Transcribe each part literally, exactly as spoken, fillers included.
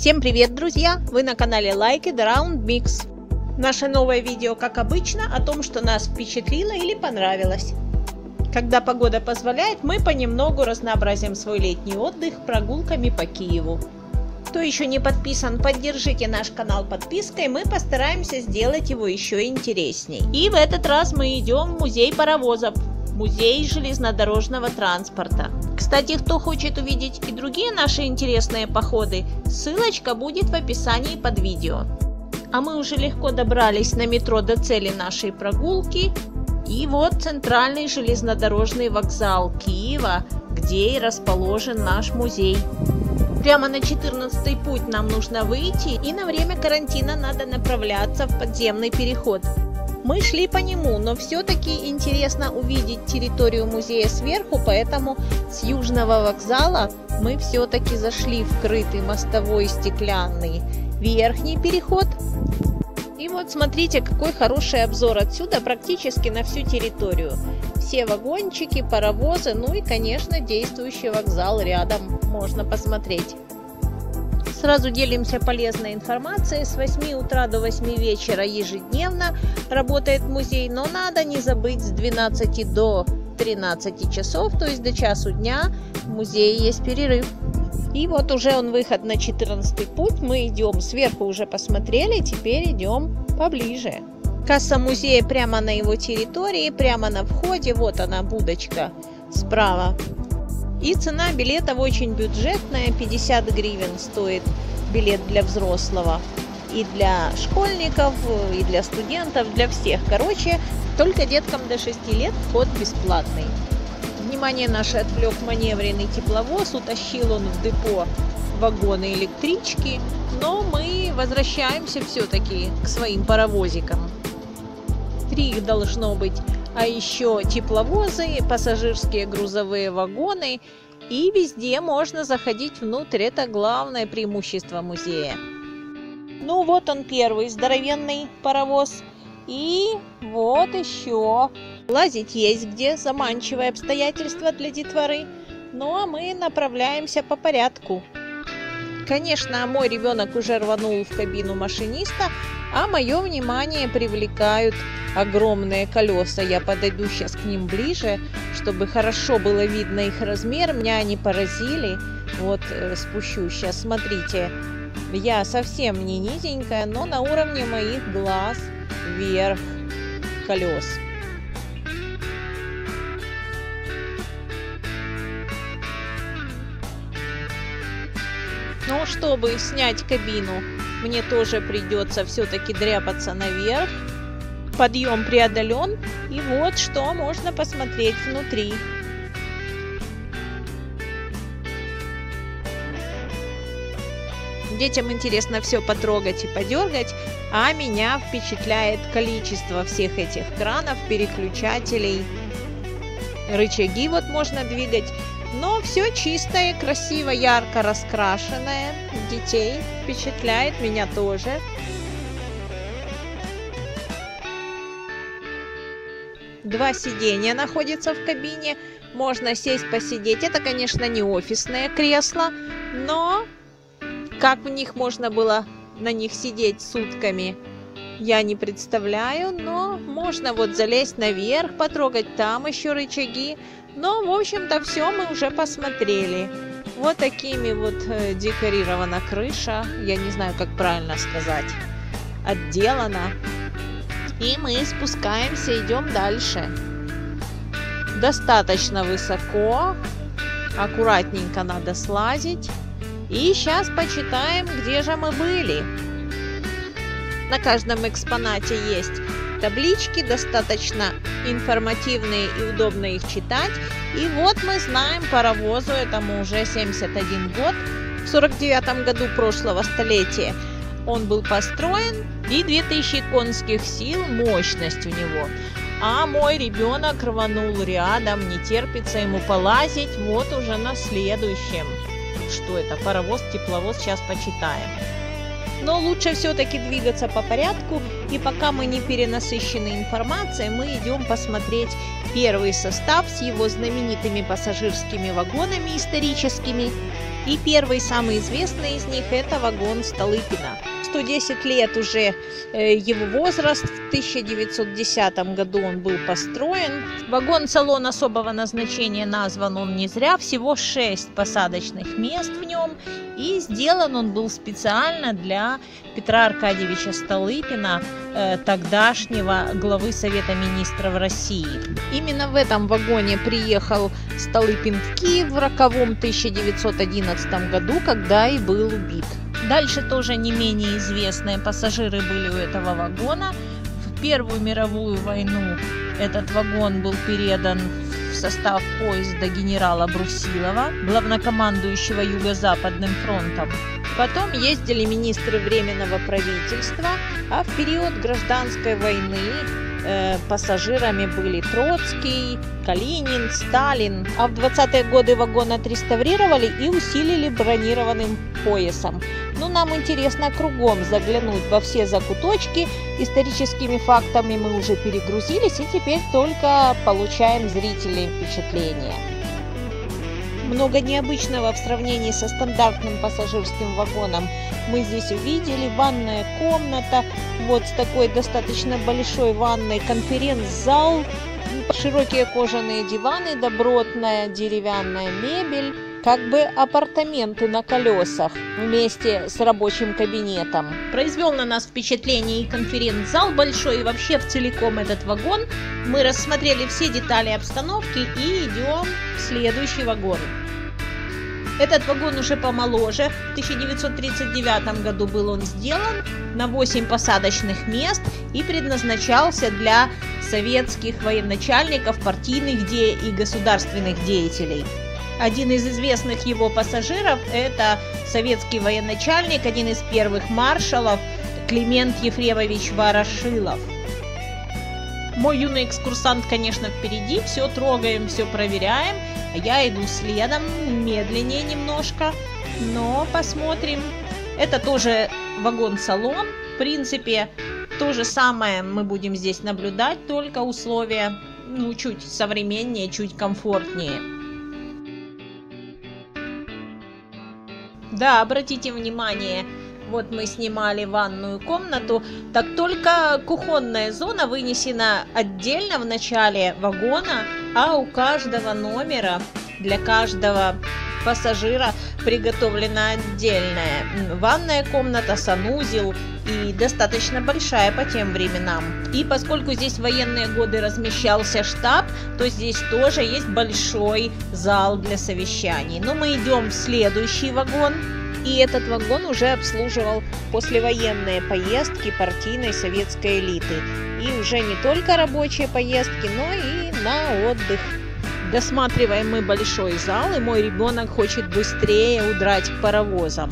Всем привет, друзья! Вы на канале Like It Round Mix. Наше новое видео, как обычно, о том, что нас впечатлило или понравилось. Когда погода позволяет, мы понемногу разнообразим свой летний отдых прогулками по Киеву. Кто еще не подписан, поддержите наш канал подпиской, мы постараемся сделать его еще интересней. И в этот раз мы идем в музей паровозов, музей железнодорожного транспорта. Кстати, кто хочет увидеть и другие наши интересные походы, ссылочка будет в описании под видео. А мы уже легко добрались на метро до цели нашей прогулки. И вот центральный железнодорожный вокзал Киева, где и расположен наш музей. Прямо на четырнадцатый путь нам нужно выйти, и на время карантина надо направляться в подземный переход. Мы шли по нему, но все-таки интересно увидеть территорию музея сверху, поэтому с южного вокзала мы все-таки зашли в крытый мостовой стеклянный верхний переход. И вот смотрите, какой хороший обзор отсюда практически на всю территорию. Все вагончики, паровозы, ну и, конечно, действующий вокзал рядом можно посмотреть. Сразу делимся полезной информацией. С восьми утра до восьми вечера ежедневно работает музей, но надо не забыть с двенадцати до тринадцати часов, то есть до часу дня, в музее есть перерыв. И вот уже он выход на четырнадцатый путь. Мы идем сверху, уже посмотрели, теперь идем поближе. Касса музея прямо на его территории, прямо на входе. Вот она, будочка справа. И цена билетов очень бюджетная, пятьдесят гривен стоит билет для взрослого. И для школьников, и для студентов, для всех. Короче, только деткам до шести лет вход бесплатный. Внимание наше отвлек маневренный тепловоз, утащил он в депо вагоны электрички, но мы возвращаемся все-таки к своим паровозикам. Три их должно быть, а еще тепловозы, пассажирские грузовые вагоны, и везде можно заходить внутрь, это главное преимущество музея. Ну вот он первый здоровенный паровоз, и вот еще. Лазить есть где, заманчивое обстоятельство для детворы. Ну а мы направляемся по порядку. Конечно, мой ребенок уже рванул в кабину машиниста, а мое внимание привлекают огромные колеса. Я подойду сейчас к ним ближе, чтобы хорошо было видно их размер. Меня они поразили. Вот спущу сейчас, смотрите. Я совсем не низенькая, но на уровне моих глаз вверх колес. Но чтобы снять кабину, мне тоже придется все-таки дряпаться наверх. Подъем преодолен, и вот что можно посмотреть внутри. Детям интересно все потрогать и подергать, а меня впечатляет количество всех этих кранов, переключателей. Рычаги вот можно двигать. Но все чистое, красиво, ярко раскрашенное. Детей впечатляет, меня тоже. Два сиденья находятся в кабине. Можно сесть, посидеть. Это, конечно, не офисные кресла, но как в них можно было на них сидеть сутками, я не представляю. Но можно вот залезть наверх, потрогать там еще рычаги. Но, в общем-то, все мы уже посмотрели. Вот такими вот э, декорирована крыша. Я не знаю, как правильно сказать. Отделана. И мы спускаемся, идем дальше. Достаточно высоко. Аккуратненько надо слазить. И сейчас почитаем, где же мы были. На каждом экспонате есть таблички, достаточно информативные и удобно их читать. И вот мы знаем паровозу, этому уже семьдесят один год, в сорок девятом году прошлого столетия он был построен, и две тысячи конских сил мощность у него. А мой ребенок рванул рядом, не терпится ему полазить, вот уже на следующем. Что это? Паровоз, тепловоз, сейчас почитаем. Но лучше все-таки двигаться по порядку, и пока мы не перенасыщены информацией, мы идем посмотреть первый состав с его знаменитыми пассажирскими вагонами историческими. И первый, самый известный из них, это вагон Столыпина. сто десять лет уже его возраст, в тысяча девятьсот десятом году он был построен. Вагон-салон особого назначения назван он не зря, всего шесть посадочных мест в нем, и сделан он был специально для Петра Аркадьевича Столыпина, тогдашнего главы Совета Министров России. Именно в этом вагоне приехал Столыпин в Киев в роковом тысяча девятьсот одиннадцатом году, когда и был убит. Дальше тоже не менее известные пассажиры были у этого вагона. В Первую мировую войну этот вагон был передан в состав поезда генерала Брусилова, главнокомандующего Юго-Западным фронтом. Потом ездили министры Временного правительства, а в период гражданской войны э, пассажирами были Троцкий, Калинин, Сталин. А в двадцатые годы вагон отреставрировали и усилили бронированным поясом. Ну, нам интересно кругом заглянуть во все закуточки. Историческими фактами мы уже перегрузились и теперь только получаем зрительные впечатления. Много необычного в сравнении со стандартным пассажирским вагоном мы здесь увидели. Ванная комната, вот с такой достаточно большой ванной, конференц-зал, широкие кожаные диваны, добротная деревянная мебель, как бы апартаменты на колесах вместе с рабочим кабинетом. Произвел на нас впечатление и конференц-зал большой, и вообще в целиком этот вагон. Мы рассмотрели все детали обстановки и идем в следующий вагон. Этот вагон уже помоложе. В тысяча девятьсот тридцать девятом году был он сделан на восемь посадочных мест и предназначался для советских военачальников, партийных де- и государственных деятелей. Один из известных его пассажиров – это советский военачальник, один из первых маршалов Климент Ефремович Ворошилов. Мой юный экскурсант, конечно, впереди, все трогаем, все проверяем, а я иду следом, медленнее немножко, но посмотрим. Это тоже вагон-салон, в принципе, то же самое мы будем здесь наблюдать, только условия, ну, чуть современнее, чуть комфортнее. Да, обратите внимание, вот мы снимали ванную комнату, так только кухонная зона вынесена отдельно в начале вагона, а у каждого номера, для каждого пассажира приготовлена отдельная ванная комната, санузел и достаточно большая по тем временам. И поскольку здесь в военные годы размещался штаб, то здесь тоже есть большой зал для совещаний. Но мы идем в следующий вагон. И этот вагон уже обслуживал послевоенные поездки партийной советской элиты. И уже не только рабочие поездки, но и на отдых. Досматриваем мы большой зал, и мой ребенок хочет быстрее удрать к паровозам.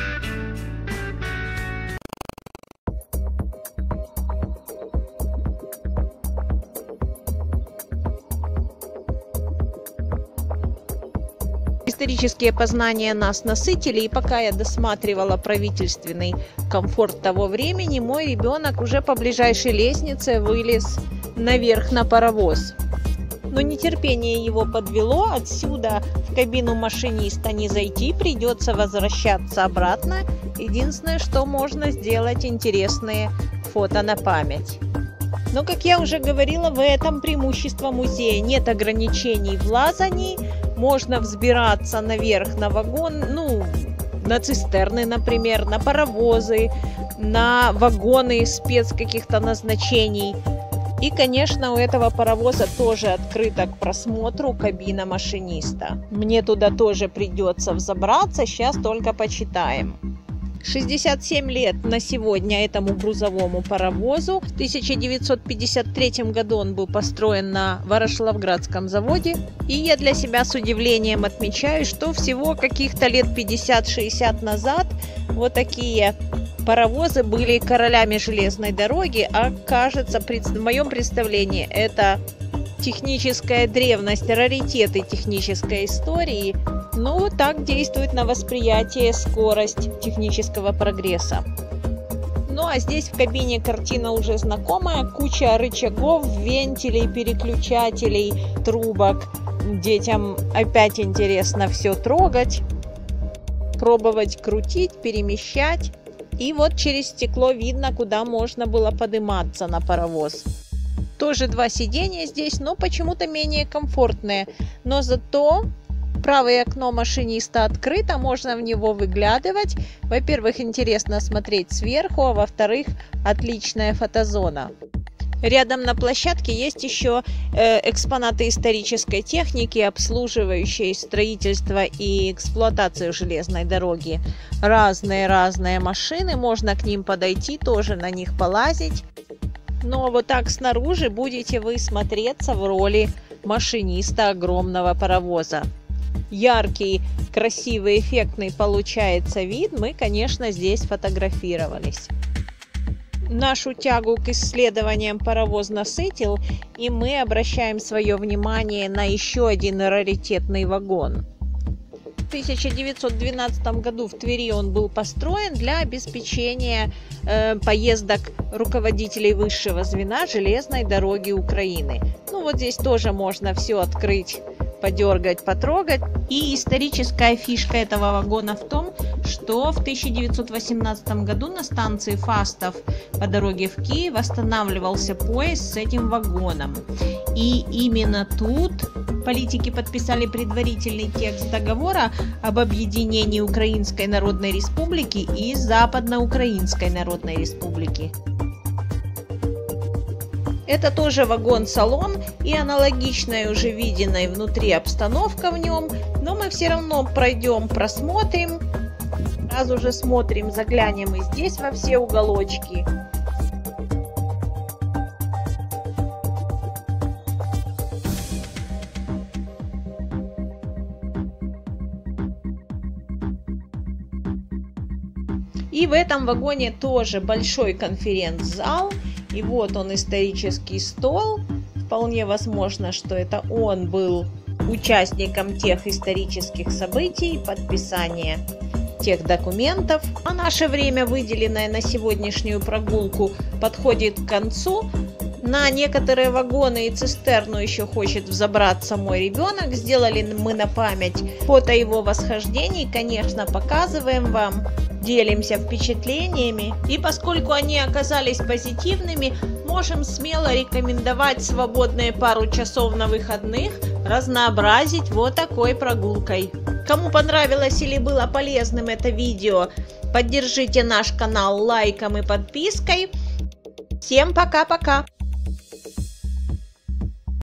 Исторические познания нас насытили, и пока я досматривала правительственный комфорт того времени, мой ребенок уже по ближайшей лестнице вылез наверх на паровоз. Но нетерпение его подвело, отсюда в кабину машиниста не зайти, придется возвращаться обратно. Единственное, что можно сделать, интересные фото на память. Но, как я уже говорила, в этом преимущество музея. Нет ограничений в лазании, можно взбираться наверх на вагон, ну, на цистерны, например, на паровозы, на вагоны спец каких-то назначений. И, конечно, у этого паровоза тоже открыта к просмотру кабина машиниста. Мне туда тоже придется взобраться, сейчас только почитаем. шестьдесят семь лет на сегодня этому грузовому паровозу. В тысяча девятьсот пятьдесят третьем году он был построен на Ворошиловградском заводе. И я для себя с удивлением отмечаю, что всего каких-то лет пятьдесят-шестьдесят назад вот такие паровозы были королями железной дороги, а кажется, в моем представлении, это техническая древность, раритеты технической истории. Ну, так действует на восприятие скорость технического прогресса. Ну, а здесь в кабине картина уже знакомая. Куча рычагов, вентилей, переключателей, трубок. Детям опять интересно все трогать. пробовать крутить, перемещать. И вот через стекло видно, куда можно было подниматься на паровоз. Тоже два сиденья здесь, но почему-то менее комфортные. Но зато правое окно машиниста открыто, можно в него выглядывать. Во-первых, интересно смотреть сверху, а во-вторых, отличная фотозона. Рядом на площадке есть еще э, экспонаты исторической техники, обслуживающие строительство и эксплуатацию железной дороги. Разные-разные машины, можно к ним подойти, тоже на них полазить. Но вот так снаружи будете вы смотреться в роли машиниста огромного паровоза. Яркий, красивый, эффектный получается вид. Мы, конечно, здесь фотографировались. Нашу тягу к исследованиям паровоз насытил, и мы обращаем свое внимание на еще один раритетный вагон. В тысяча девятьсот двенадцатом году в Твери он был построен для обеспечения э, поездок руководителей высшего звена железной дороги Украины. Ну вот здесь тоже можно все открыть, подергать, потрогать. И историческая фишка этого вагона в том, что в тысяча девятьсот восемнадцатом году на станции Фастов по дороге в Киев останавливался поезд с этим вагоном. И именно тут политики подписали предварительный текст договора об объединении Украинской Народной Республики и Западноукраинской Народной Республики. Это тоже вагон-салон и аналогичная уже виденной внутри обстановка в нем, но мы все равно пройдем, просмотрим. Сразу же смотрим, заглянем и здесь во все уголочки. И в этом вагоне тоже большой конференц-зал. И вот он, исторический стол. Вполне возможно, что это он был участником тех исторических событий, подписания тех документов. А наше время, выделенное на сегодняшнюю прогулку, подходит к концу. На некоторые вагоны и цистерну еще хочет взобраться мой ребенок. Сделали мы на память фото его восхождений. Конечно, показываем вам. Делимся впечатлениями, и поскольку они оказались позитивными, можем смело рекомендовать свободные пару часов на выходных разнообразить вот такой прогулкой. Кому понравилось или было полезным это видео, поддержите наш канал лайком и подпиской. Всем пока-пока!